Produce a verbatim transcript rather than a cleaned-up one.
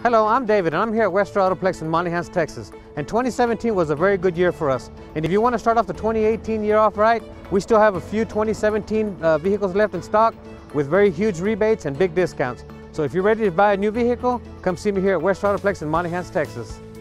Hello, I'm David and I'm here at WestStar Autoplex in Monahans, Texas. And twenty seventeen was a very good year for us. And if you want to start off the twenty eighteen year off right, we still have a few twenty seventeen uh, vehicles left in stock with very huge rebates and big discounts. So if you're ready to buy a new vehicle, come see me here at WestStar Autoplex in Monahans, Texas.